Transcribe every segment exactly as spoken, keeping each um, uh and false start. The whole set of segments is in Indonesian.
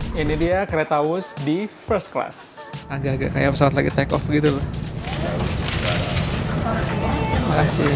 Ini dia kereta Wus di first class. Agak-agak kayak pesawat lagi take off gitu loh. Terima kasih.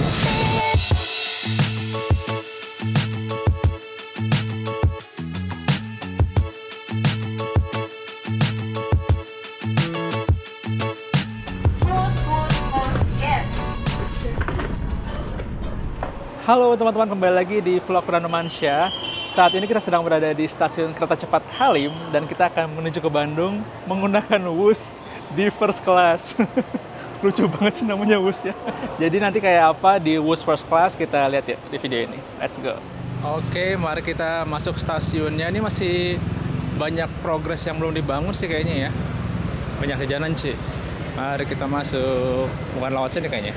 Halo teman-teman, kembali lagi di vlog Rano Mansyah. Saat ini kita sedang berada di stasiun kereta cepat Halim dan kita akan menuju ke Bandung menggunakan Wus di first class. Lucu banget sih namanya Wus ya. Jadi nanti kayak apa di Wus first class kita lihat ya di video ini. Let's go. Oke, mari kita masuk stasiunnya. Ini masih banyak progres yang belum dibangun sih kayaknya ya. Banyak jajanan sih. Mari kita masuk. Bukan lewat sini kayaknya.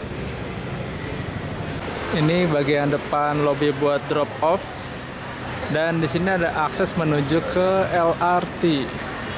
Ini bagian depan lobby buat drop off dan di sini ada akses menuju ke L R T.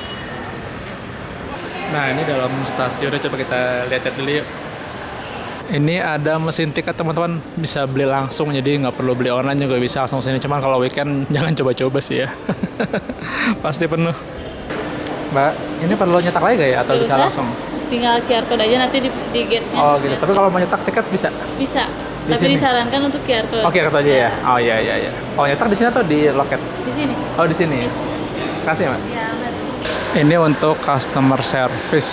Nah, ini dalam stasiun, coba kita lihat dulu yuk. Ini ada mesin tiket teman-teman, bisa beli langsung, jadi nggak perlu beli online juga bisa langsung sini. Cuman kalau weekend jangan coba-coba sih ya, pasti penuh. Mbak, ini perlu nyetak lagi gak ya atau bisa, bisa langsung? Tinggal Q R code aja nanti di, di gate-nya. Oh gitu. Tapi kalau mau nyetak tiket bisa? Bisa. Di Tapi sini? Disarankan untuk Q R code. Oh, Q R code aja ya. Oh iya iya iya. Kalau nyetak di sini atau di loket? Di sini. Oh di sini. Kasih Mbak. Ya, ini untuk customer service.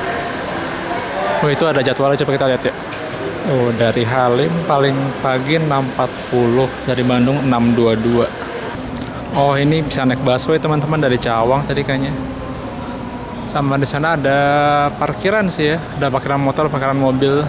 Oh itu ada jadwalnya, coba kita lihat ya. Oh dari Halim paling pagi enam empat puluh, dari Bandung enam dua dua. Oh ini bisa naik busway teman-teman dari Cawang tadi kayaknya. Sama di sana ada parkiran sih ya, ada parkiran motor, parkiran mobil.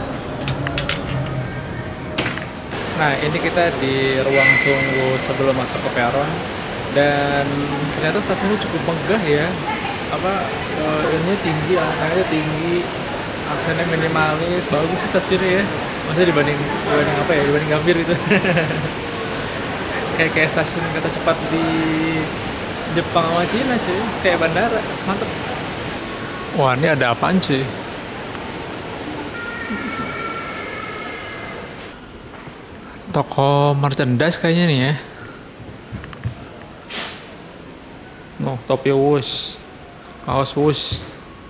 Nah ini kita di ruang tunggu sebelum masuk ke peron dan ternyata stasiunnya cukup megah ya. Apa uh, ini tinggi, angkanya tinggi, aksennya minimalis, bagus sih stasiunnya ya. Maksudnya dibanding dibanding apa ya, dibanding Gambir gitu. kayak kayak stasiun kereta cepat di Jepang sama Cina sih, kayak bandara, mantep. Wah ini ada apaan sih? Toko merchandise kayaknya nih ya. Oh, topi Wus, kaos Wus.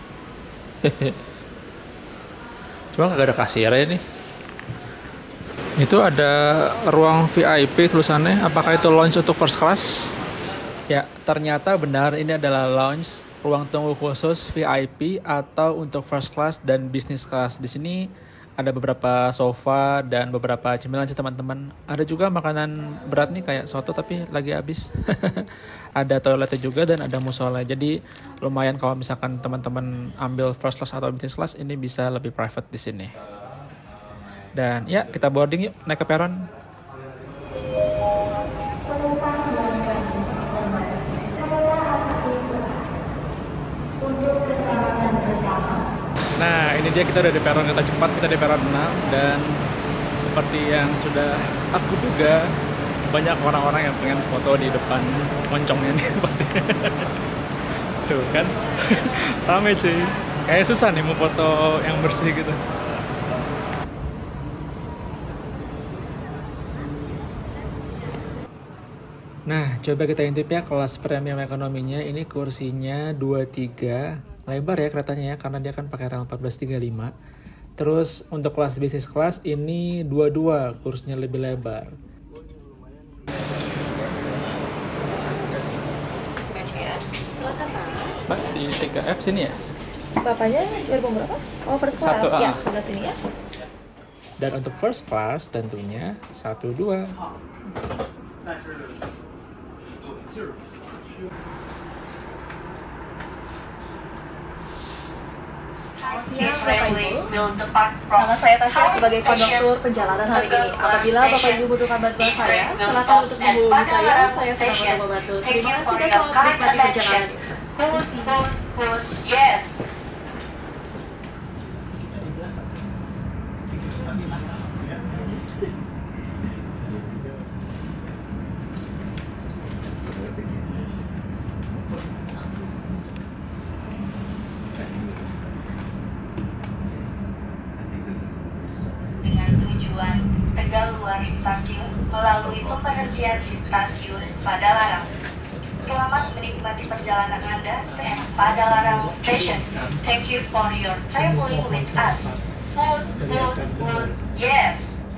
Cuma nggak ada kasirnya nih. Itu ada ruang V I P tulisannya. Apakah itu lounge untuk first class? Ya, ternyata benar ini adalah lounge, ruang tunggu khusus V I P atau untuk first class dan business class. Di sini ada beberapa sofa dan beberapa cemilan sih teman-teman. Ada juga makanan berat nih kayak soto tapi lagi habis. Ada toiletnya juga dan ada musola. Jadi lumayan kalau misalkan teman-teman ambil first class atau business class ini bisa lebih private di sini. Dan ya kita boarding yuk, naik ke peron. Nah, ini dia kita udah di peron kereta cepat, kita di peron enam dan seperti yang sudah aku duga banyak orang-orang yang pengen foto di depan moncongnya nih pasti. Tuh kan, rame cuy. Kayak susah nih mau foto yang bersih gitu. Nah, coba kita intip ya kelas premium ekonominya. Ini kursinya dua puluh tiga. Lebar ya keretanya ya, karena dia kan pakai rel empat belas tiga puluh lima. Terus untuk kelas bisnis kelas ini dua puluh dua, kursinya lebih lebar. Silakan Pak. Mbak, di tiga F sini ya? Bapaknya gerbong berapa? Oh, first class. Satu, ya, ah. sebelah sini ya. Dan untuk first class tentunya satu dua. Siang Bapak Ibu, nama saya Tasya sebagai konduktur perjalanan hari ini. Apabila Bapak Ibu butuhkan bantuan saya, silakan untuk menghubungi saya. Saya sedang untuk membantu. Terima kasih dan selamat menikmati perjalanan ini. Tegaluar stasiun melalui pemberhentian di stasiun Padalarang. Selamat menikmati perjalanan Anda ke Padalarang Station. Thank you for your traveling with us. Push, push, push, yes.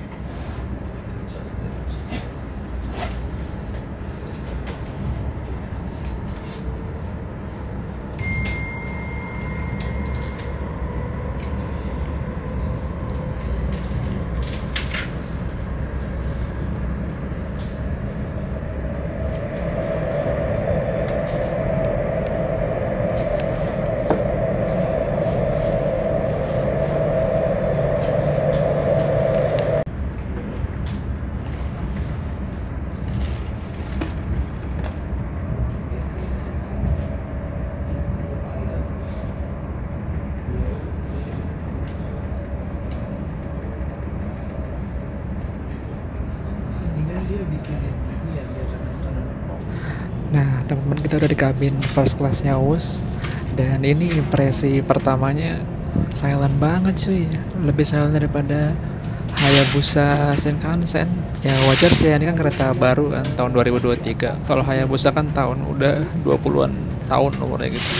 Nah, teman-teman, kita udah di kabin first class-nya U S, dan ini impresi pertamanya silent banget cuy, lebih silent daripada Hayabusa Shinkansen. Ya wajar sih, ini kan kereta baru kan, tahun dua ribu dua puluh tiga. Kalau Hayabusa kan tahun udah dua puluhan tahun umurnya gitu.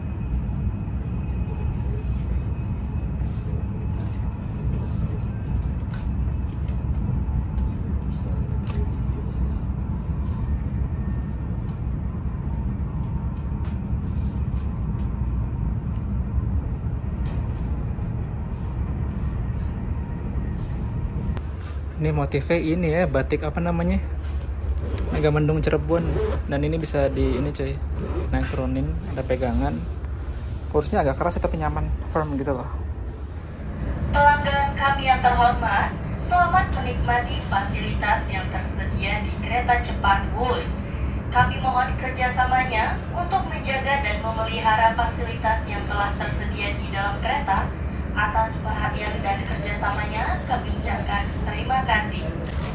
Ini motifnya ini ya, batik apa namanya, Megamendung Cirebon. Dan ini bisa di ini cuy, naik turunin, ada pegangan. Kursinya agak keras tapi nyaman, firm gitu loh. Pelanggan kami yang terhormat, selamat menikmati fasilitas yang tersedia di kereta cepat Wus. Kami mohon kerjasamanya untuk menjaga dan memelihara fasilitas yang telah tersedia di dalam kereta. Atas perhatian dan kerjasamanya kami ucapkan terima kasih.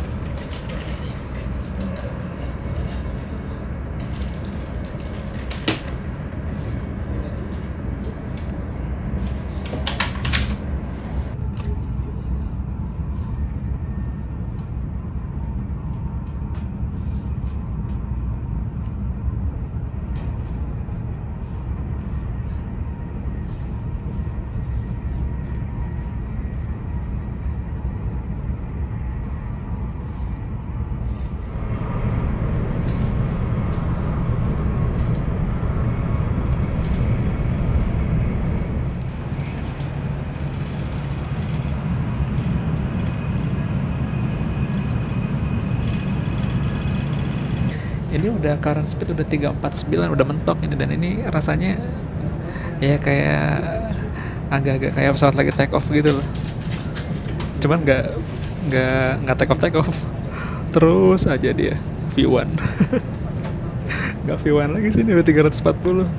Ini udah current speed udah tiga empat sembilan, udah mentok ini, dan ini rasanya ya kayak agak-agak kayak pesawat lagi take off gitu loh. Cuman nggak nggak nggak take off take off terus aja dia V one. Nggak V one lagi sih, ini udah tiga ratus empat puluh.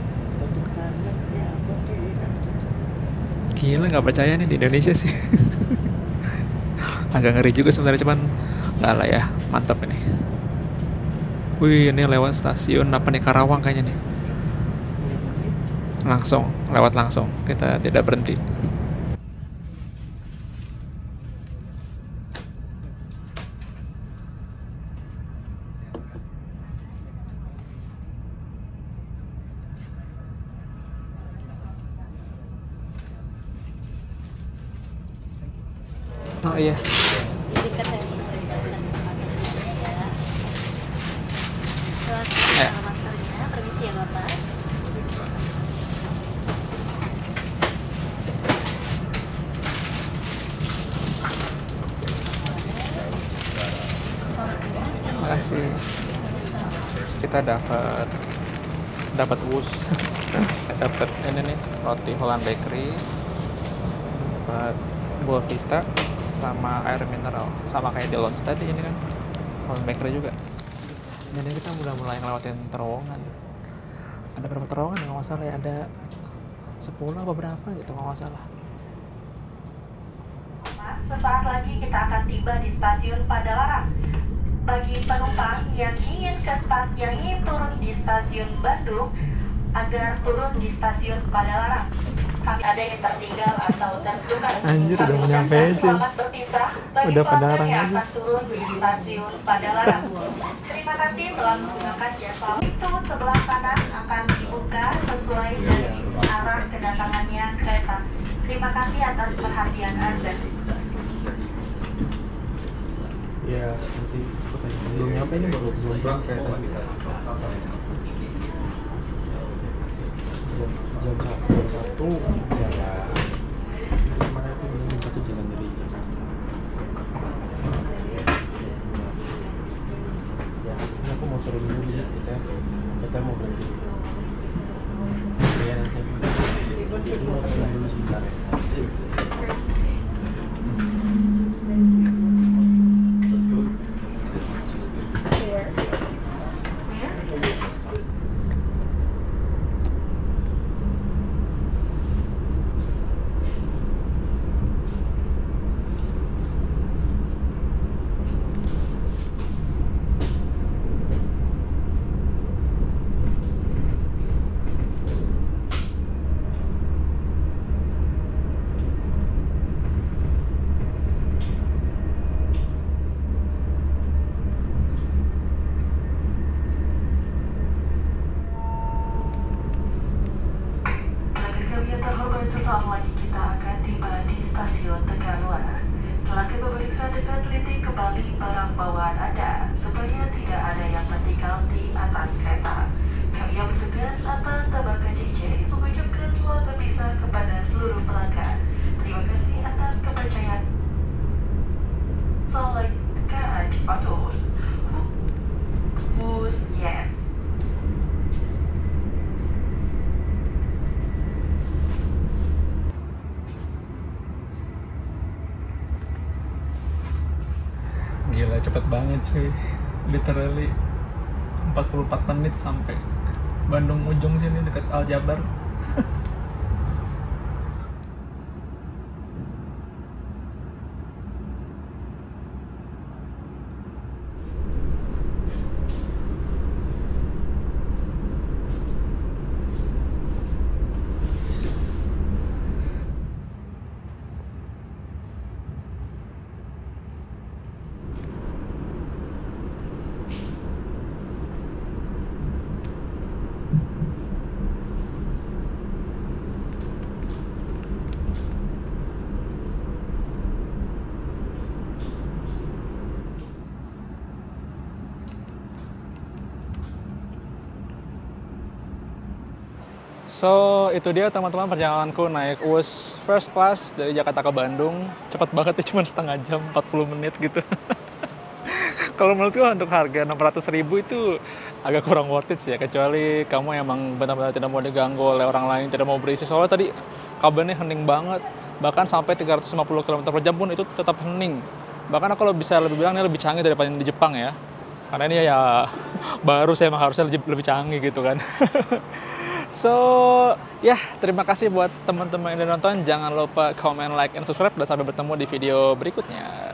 Gila, nggak percaya nih di Indonesia sih. Agak ngeri juga sebenarnya, cuman nggak lah ya, mantap ini. Wih, ini lewat stasiun apa nih, Karawang kayaknya nih. Langsung, lewat langsung, kita tidak berhenti. Oh iya. Ya. Permisi ya Bapak. Terima kasih. Kita dapat dapat wus. Dapat ini nih, roti Holland Bakery. Dapat Bournvita sama air mineral, sama kayak di lounge tadi ini kan. Holland Bakery juga. Jadi kita udah mulai ngelewatin terowongan. Ada berapa terowongan nggak masalah ya, ada sepuluh apa berapa gitu nggak masalah. Sesaat lagi kita akan tiba di stasiun Padalarang. Bagi penumpang yang ingin ke stasiun yang ingin turun di stasiun Bandung, agar turun di stasiun Padalarang. Kami ada yang tertinggal atau tertukar. Anjir, udah mau nyampe aja. Selamat berpisah bagi Udah pelanggan pendarang yang aja. akan turun di stasiun Padalarang. Terima kasih telah menggunakan jasa. Pintu sebelah kanan akan dibuka sesuai dari arah kedatangannya kereta. Terima kasih atas perhatian Anda. Ya, nanti belum nyampe ini baru belum berangkat. Jam jam satu jam satu ya. Mana itu jam satu jalan dari Jakarta. Ya, ini aku mau turun dulu ya kita. Kita mau berhenti. Ya nanti. Ini mau turun dulu sebentar. Sesaat lagi kita akan tiba di stasiun Tegaluar. Silakan memeriksa dengan teliti kembali barang bawaan Anda supaya tidak ada yang tertinggal di atas kereta. Kami yang bertugas atas nama K J J mengucapkan selamat berpisah kepada seluruh pelanggan. Terima kasih atas kepercayaan. Salam K A D Patus. Bus yes. Gila, cepet banget sih. Literally empat puluh empat menit sampai Bandung ujung sini dekat Aljabar. So, itu dia teman-teman perjalananku naik U S first class dari Jakarta ke Bandung. Cepet banget ya, cuma setengah jam, empat puluh menit gitu. Kalau menurutku untuk harga enam ratus ribu itu agak kurang worth it sih ya. Kecuali kamu emang benar-benar tidak mau diganggu oleh orang lain, tidak mau berisi. Soalnya tadi kabelnya hening banget. Bahkan sampai tiga ratus lima puluh kilometer per jam pun itu tetap hening. Bahkan aku bisa lebih bilang ini lebih canggih daripada yang di Jepang ya. Karena ini ya baru saya emang harusnya lebih canggih gitu kan. So, ya terima kasih buat teman-teman yang udah nonton. Jangan lupa comment, like, and subscribe. Dan sampai bertemu di video berikutnya.